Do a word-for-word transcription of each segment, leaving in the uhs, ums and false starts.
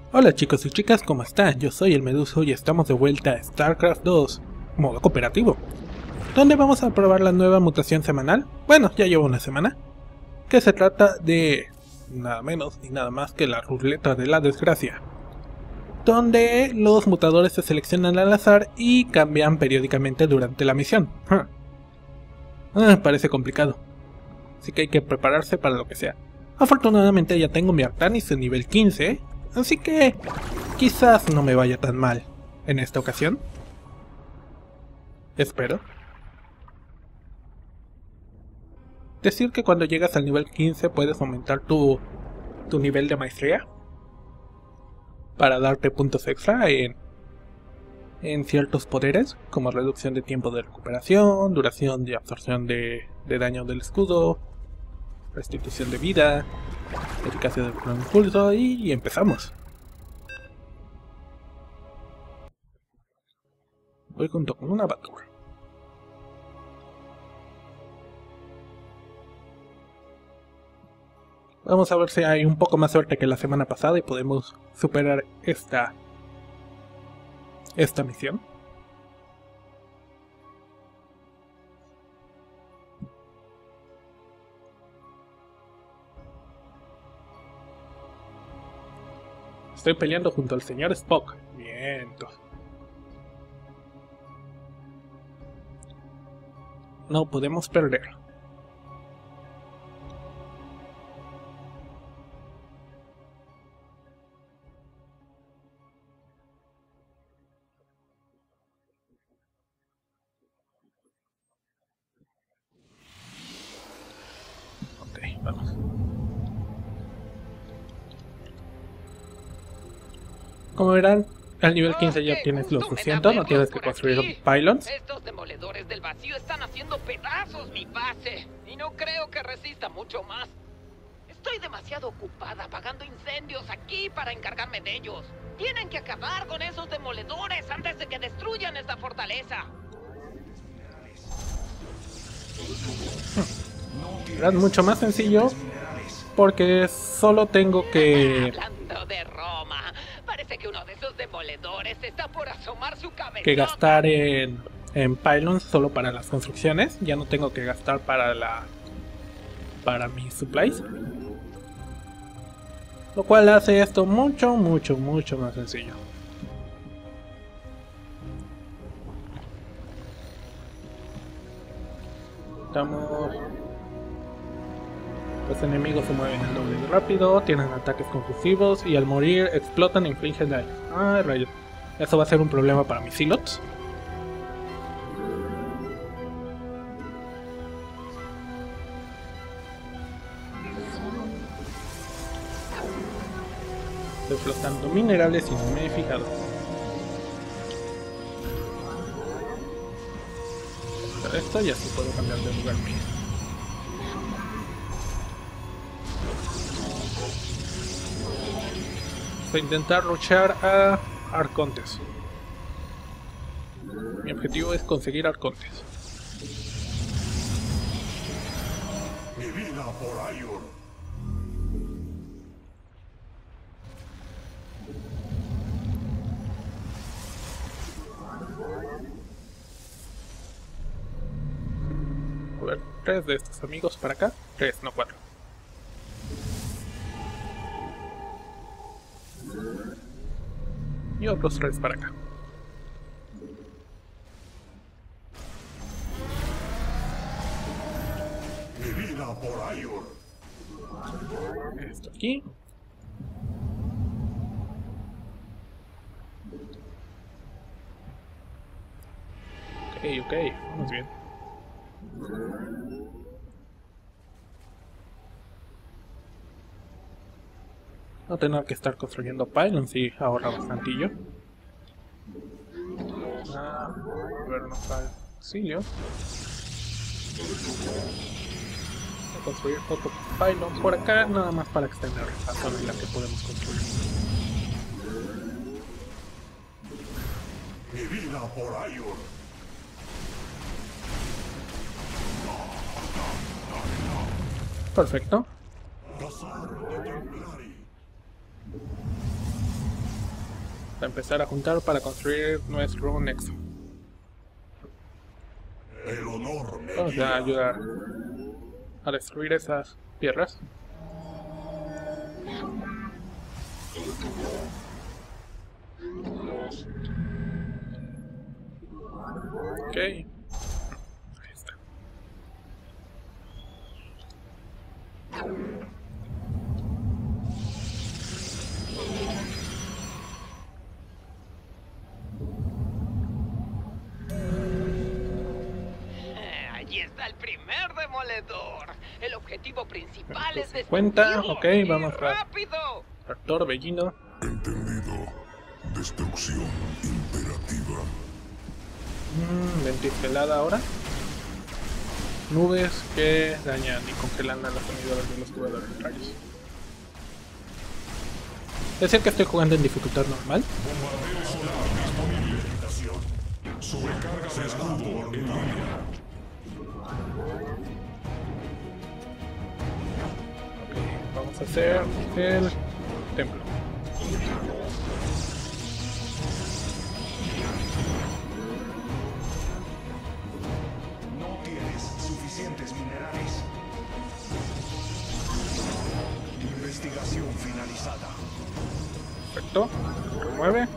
Hola chicos y chicas, ¿cómo están? Yo soy el Meduso y estamos de vuelta a StarCraft dos, modo cooperativo, donde vamos a probar la nueva mutación semanal. Bueno, ya llevo una semana, que se trata de nada menos ni nada más que la ruleta de la desgracia, donde los mutadores se seleccionan al azar y cambian periódicamente durante la misión. Huh. Ah, parece complicado, así que hay que prepararse para lo que sea. Afortunadamente ya tengo mi Artanis en nivel quince, así que quizás no me vaya tan mal en esta ocasión. Espero. Decir que cuando llegas al nivel quince puedes aumentar tu, tu nivel de maestría para darte puntos extra en, en ciertos poderes, como reducción de tiempo de recuperación, duración de absorción de, de daño del escudo, restitución de vida, eficacia del impulso y, y empezamos. Voy junto con una Batur. Vamos a ver si hay un poco más suerte que la semana pasada y podemos superar esta, esta misión. Estoy peleando junto al señor Spock. Bien. No podemos perder. Ok, vamos. Como verán, al nivel quince ya tienes lo suficiente, no tienes que construir pylons. Estos demoledores del vacío están haciendo pedazos mi base y no creo que resista mucho más. Estoy demasiado ocupada apagando incendios aquí para encargarme de ellos. Tienen que acabar con esos demoledores antes de que destruyan esta fortaleza. Es mucho más sencillo porque solo tengo que... Hablando de Roma, parece que uno de esos demoledores está por asomar su cabeza. que gastar en, en pylons solo para las construcciones. Ya no tengo que gastar para la... para mis supplies. Lo cual hace esto mucho, mucho, mucho más sencillo. Estamos... Los enemigos se mueven el doble de rápido, tienen ataques contusivos y al morir explotan e infligen daño. Ay, rayos. Eso va a ser un problema para mis silots. Estoy flotando minerales y no me he fijado. Pero esto ya sí puedo cambiar de lugar. Voy a intentar luchar a Arcontes. Mi objetivo es conseguir Arcontes. Mi vida por Ayur. A ver, tres de estos amigos para acá. Tres, no cuatro. Y otros tres para acá. Mi vida por Ayur. Esto aquí. Ok, ok, vamos bien. No tener que estar construyendo pylons y ahorra bastantillo. Ah, a ver, no está auxilio. Voy a construir otro pylon por acá, nada más para extender la zona en la que podemos construir. Mi vida por Ayur. Perfecto. Cazador de Templari. Para empezar a juntar para construir nuestro nexo. El honor me Vamos a guía. ayudar a destruir esas tierras. Ok. Ahí está. Eh, Allí está el primer demoledor. El objetivo principal es cincuenta, destruirlo. ok, ¡Y vamos a- rápido! Tractor, Bellino. Entendido. Destrucción imperativa. Mm, ventistelada ahora. Nubes que dañan y congelan a los unidades de los jugadores. Rayos. Es decir que estoy jugando en dificultad normal. Sobrecarga de escudo en línea. Ok, vamos a hacer el templo. No tienes suficientes minerales. Investigación finalizada. Perfecto. Remueve.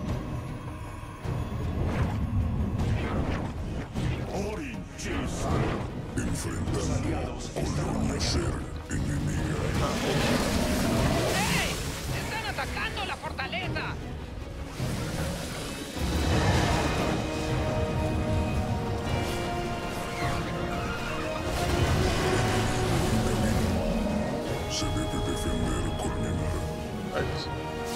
Orin Chis. Los aliados están batallando. Enemiga. ¡Hey! ¡Están atacando la fortaleza! Se debe defender culminar. Rayos.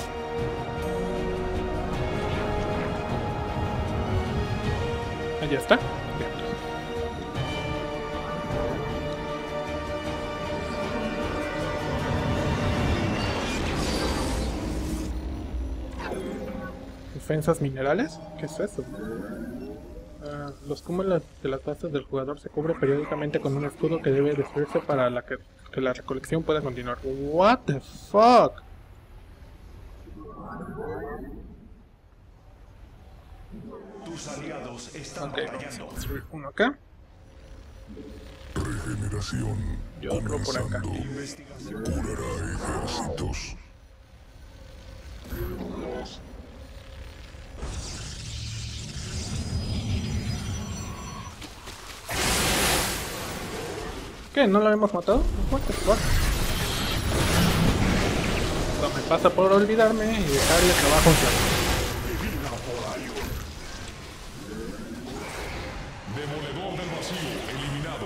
Ahí está. Bien. Defensas minerales. ¿Qué es eso? Ah, los cúmulos de las bases del jugador se cubre periódicamente con un escudo que debe destruirse para la que, que la recolección pueda continuar. What the fuck? Tus aliados están Ok, vamos a batallando. construir uno acá Regeneración. y otro por acá. Comenzando. Investigación. Curará ejércitos. ¿Qué? ¿No lo hemos matado? What the fuck? No me pasa por olvidarme y dejarle trabajo en claro. Divina por Ayur. Demoledor del vacío eliminado.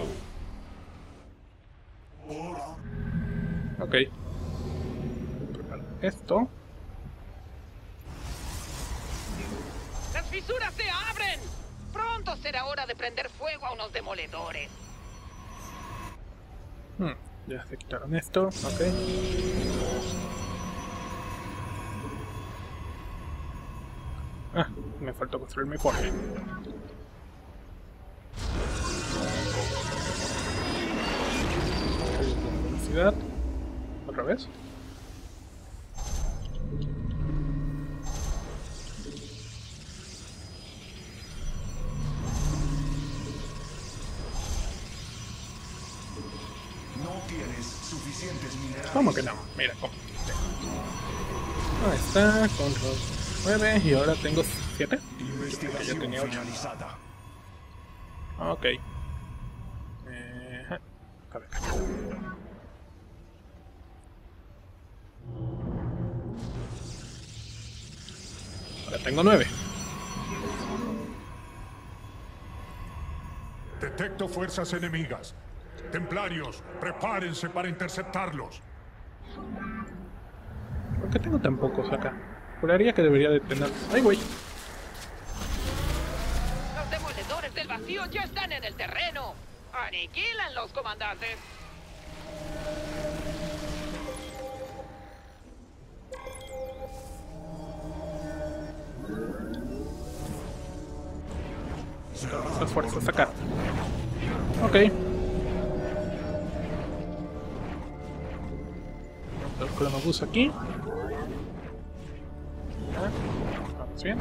Ora. Ok. Preparo esto. ¡Las fisuras se abren! Pronto será hora de prender fuego a unos demoledores. Hmm, ya se quitaron esto. Ok. Ah, me faltó construir mi forja. Velocidad. Otra vez. No tienes suficientes minerales. ¿Cómo que no? Mira, cómo. Ahí está, control nueve y ahora tengo siete. Investigación Ya tenía ocho. finalizada. Ok. Eh, ajá. A ver. Ahora tengo nueve. Detecto fuerzas enemigas. Templarios, prepárense para interceptarlos. ¿Por qué tengo tan pocos acá? Juraría que debería de tener. ¡Ay, güey! Los demoledores del vacío ya están en el terreno. ¡Aniquilan los comandantes! Esas fuerzas acá. Ok. El cronobús aquí. Ah. Vamos bien.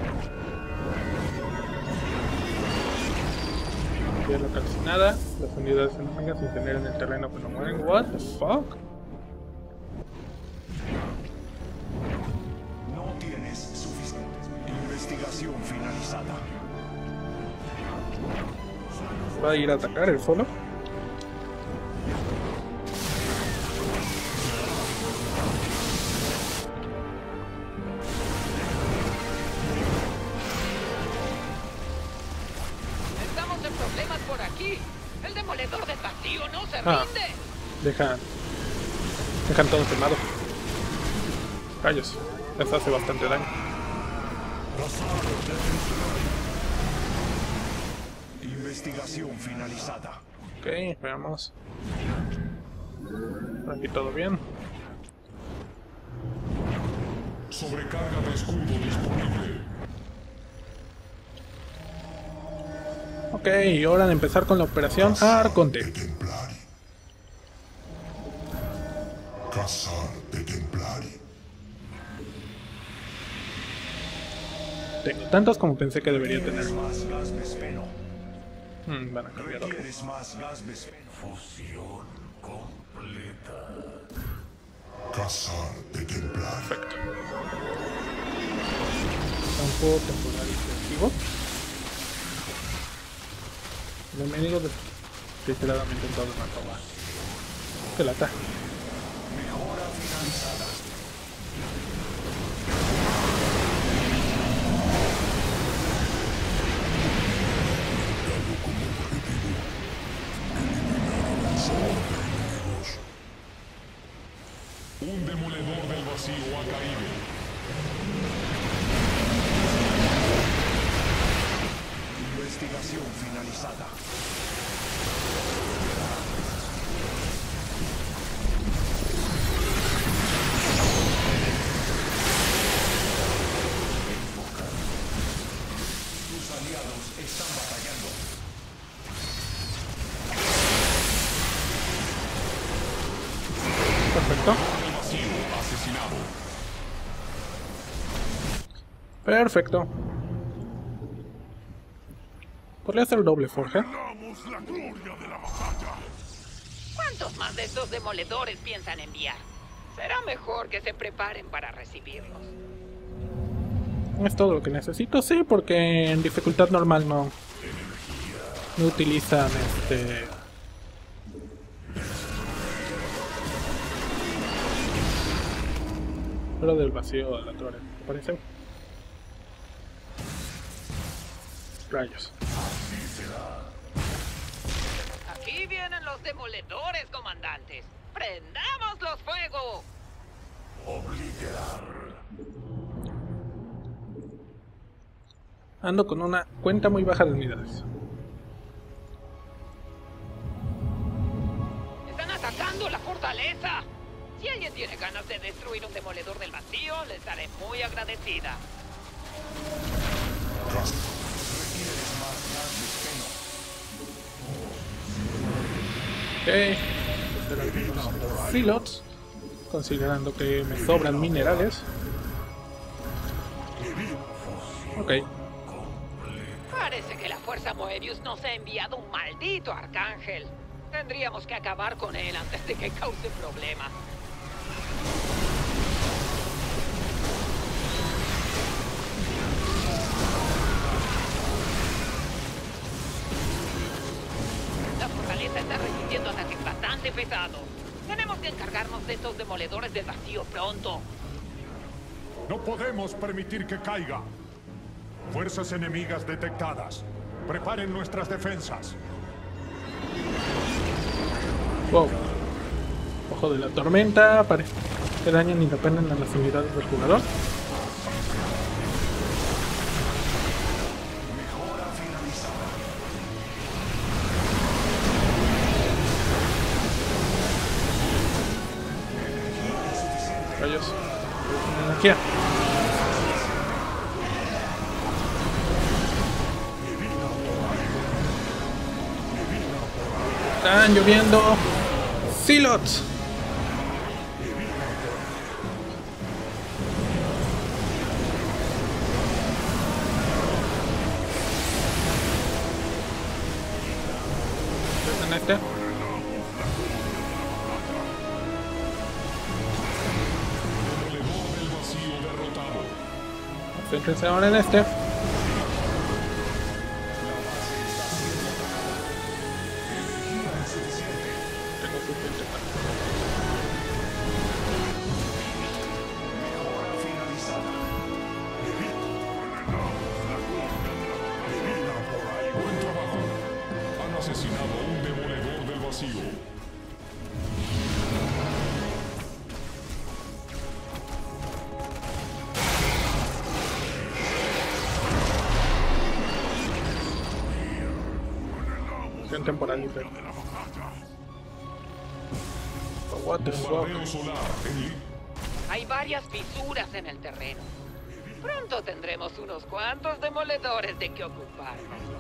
Tierra calcinada. Las unidades enemigas se incineran en el terreno pero no mueren. What the fuck? No tienes suficientes. Investigación finalizada. Va a ir a atacar el solo. Estamos en problemas por aquí. El demoledor del vacío no se Ah. rinde. Dejan. Dejan todo quemado. Rayos. Les hace bastante daño. Investigación finalizada. Ok, veamos. Por aquí todo bien. Sobrecarga de escudo disponible. Ok, hora de empezar con la operación Arconte. Templari. Cazar de Templari. Tengo tantos como pensé que debería tener. ¿Quieres más gas vespeno? Hmm, van a cambiar algo. ¿Quieres más gas vespeno? Fusión completa. Cazar de Templari. Perfecto. Campo temporal intensivo. El enemigo desesperadamente en todo el mapa va. Que lata. Mejora finalizada. Un demoledor del vacío ha caído. Investigación finalizada. Tus aliados están batallando. Perfecto. El vacío asesinado. Perfecto. Podría hacer doble forja. Damos la gloria de la batalla. ¿Cuántos más de estos demoledores piensan enviar? Será mejor que se preparen para recibirlos. Es todo lo que necesito, sí, porque en dificultad normal no, no utilizan este... Fuera del vacío de la torre, ¿te parece? Rayos. Aquí vienen los demoledores, comandantes. ¡Prendámoslos fuego! Ando con una cuenta muy baja de unidades. ¡Están atacando la fortaleza! Si alguien tiene ganas de destruir un demoledor del vacío, les estaré muy agradecida. Ok. Hacer algunos silos, considerando que me sobran minerales. Ok. Parece que la fuerza Moebius nos ha enviado un maldito arcángel. Tendríamos que acabar con él antes de que cause problemas. La fortaleza está resistiendo ataques bastante pesados. Tenemos que encargarnos de estos demoledores del vacío pronto. No podemos permitir que caiga. Fuerzas enemigas detectadas. Preparen nuestras defensas. Wow. Ojo de la tormenta. Parece que dañan y dependen de las unidades del jugador. Mejora finalizada. Rayos. Energía. Están lloviendo silots. este. Demoledor del vacío derrotado. Concéntrense ahora en este. Tengo suficiente para- Mejora finalizada. Buen trabajo. Han asesinado a un demoledor del vacío. En temporal libre. Oh, what the fuck. Bombardeo solar en li- Hay varias fisuras en el terreno. Pronto tendremos unos cuantos demoledores de que ocupar.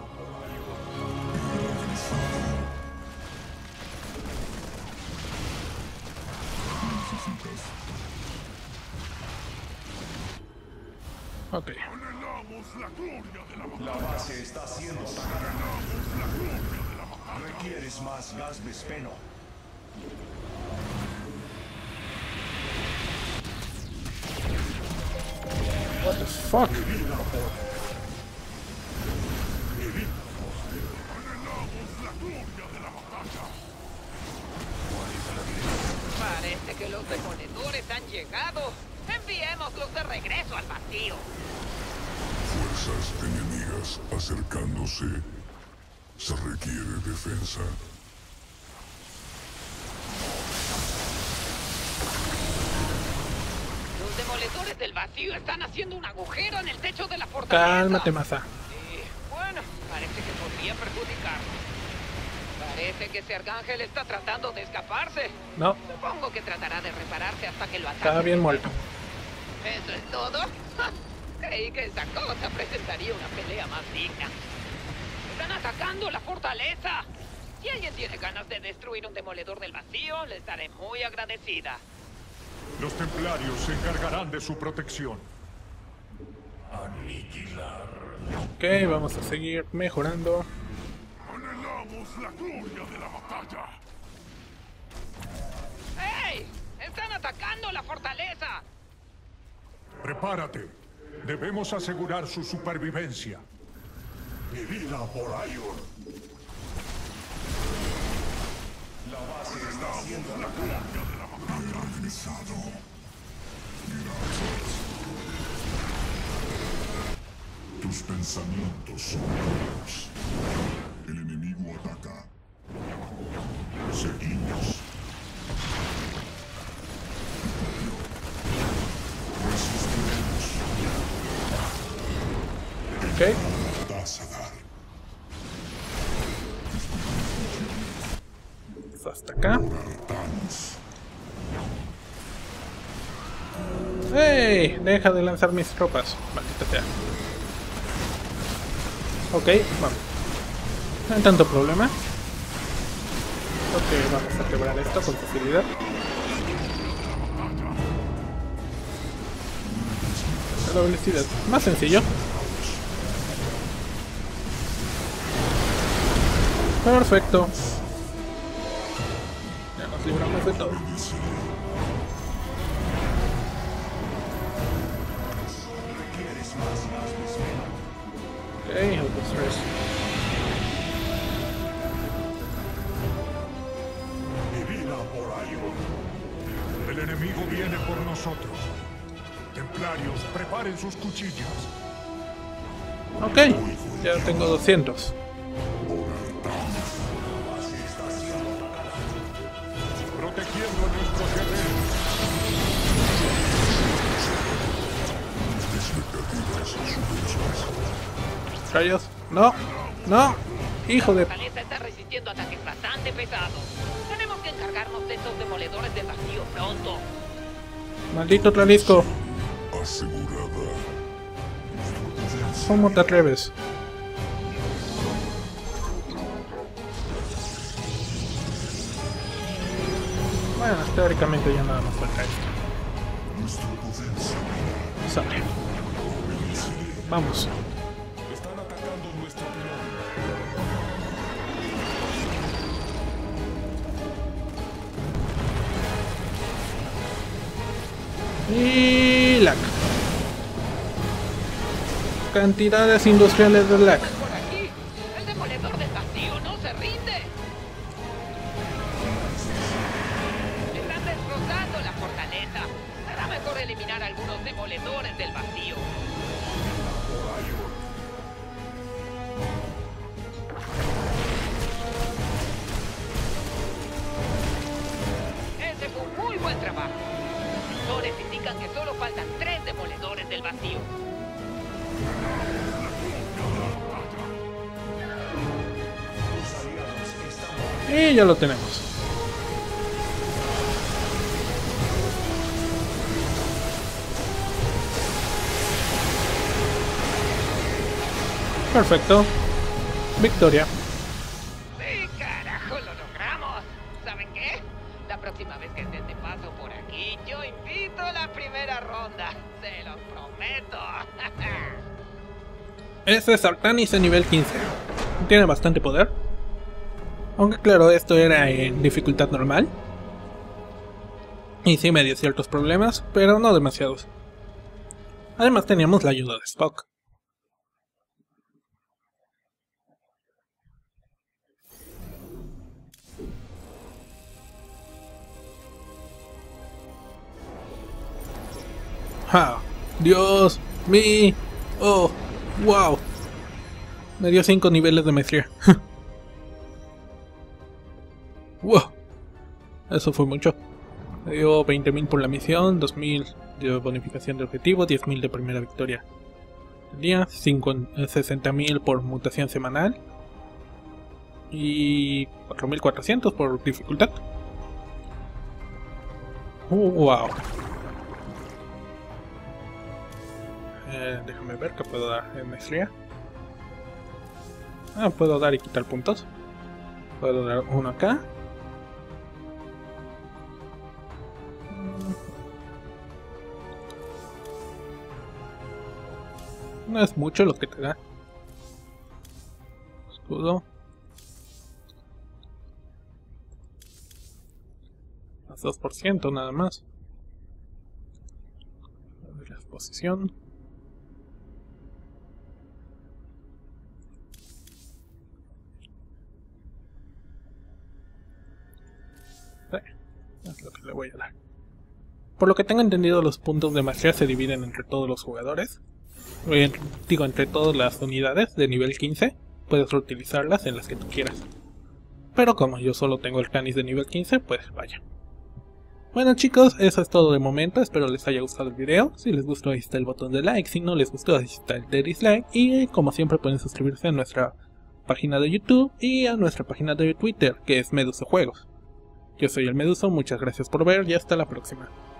Ok. La base está siendo atacada. Requieres más gas vespeno. What the fuck. Parece que los demoledores han llegado. Enviémoslos de regreso al vacío. Fuerzas enemigas acercándose. Se requiere defensa. Los demoledores del vacío están haciendo un agujero en el techo de la fortaleza. Cálmate, Masa. Sí, bueno, parece que podría perjudicarnos. Parece que ese arcángel está tratando de escaparse. No, Supongo que tratará de repararse hasta que lo ataque. está bien muerto. ¿Eso es todo? Ja, creí que esa cosa presentaría una pelea más digna. ¡Están atacando la fortaleza! Si alguien tiene ganas de destruir un demoledor del vacío, le estaré muy agradecida. Los templarios se encargarán de su protección. Aniquilar. Ok, vamos a seguir mejorando. Anhelamos la gloria de la batalla. ¡Hey! ¡Están atacando la fortaleza! Prepárate. Debemos asegurar su supervivencia. Mi vida por Iron. La base está siendo atacada. Regresado. Tus pensamientos son malos. El enemigo ataca. Seguimos. Resistiremos. Ok, Tazadar. pues hasta acá. Thanos. ¡Hey! Deja de lanzar mis tropas, maldita sea. Ok, vamos. No hay tanto problema. Ok, vamos a quebrar esto con facilidad. La velocidad, más sencillo. Perfecto. Ya nos libramos de todo. Requieres más gas vespeno. Ok, otros tres. Mi vida por Iron. El enemigo viene por nosotros. Templarios, preparen sus cuchillas. Ok, ya tengo doscientos. Protegiendo a nuestros guerreros. Rayos. No, no. Hijo de... La fortaleza está resistiendo ataques bastante pesados. Tenemos que encargarnos de estos demoledores del vacío pronto. Maldito Tralisco. Asegurada. ¿Cómo te atreves? Bueno, teóricamente ya nada más falta esto. Nuestra potencia. Sale. Vamos. Están atacando nuestro peón. Y lag. Cantidades industriales de lag. Por aquí, el demoledor del vacío no se rinde. Están destrozando la fortaleza. Será mejor eliminar algunos demoledores del vacío. Ese fue un muy buen trabajo. Los sensores indican que solo faltan tres demoledores del vacío. Y ya lo tenemos. Perfecto. Victoria. ¡Sí, carajo, lo logramos! ¿Saben qué? La próxima vez que estén de paso por aquí, yo invito a la primera ronda. Se los prometo. Ese es Artanis en nivel quince. Tiene bastante poder. Aunque claro, esto era en dificultad normal. Y sí me dio ciertos problemas, pero no demasiados. Además teníamos la ayuda de Spock. ¡Ja! ¡Dios! ¡Mi! ¡Oh! ¡Wow! Me dio cinco niveles de maestría. ¡Wow! Eso fue mucho. Me dio veinte mil por la misión, dos mil de bonificación de objetivo, diez mil de primera victoria del día, sesenta mil por mutación semanal y cuatro mil cuatrocientos por dificultad. Uh, ¡Wow! Eh, déjame ver qué puedo dar en maestría. Ah, puedo dar y quitar puntos. Puedo dar uno acá. No es mucho lo que te da. Escudo. Más dos por ciento nada más. A ver la exposición. Es lo que le voy a dar. Por lo que tengo entendido, los puntos de maestría se dividen entre todos los jugadores. Eh, digo, entre todas las unidades de nivel quince. Puedes reutilizarlas en las que tú quieras. Pero como yo solo tengo el Artanis de nivel quince, pues vaya. Bueno chicos, eso es todo de momento. Espero les haya gustado el video. Si les gustó, ahí está el botón de like. Si no les gustó, ahí está el de dislike. Y como siempre pueden suscribirse a nuestra página de YouTube y a nuestra página de Twitter, que es Meduso Juegos. Yo soy el Meduso, muchas gracias por ver y hasta la próxima.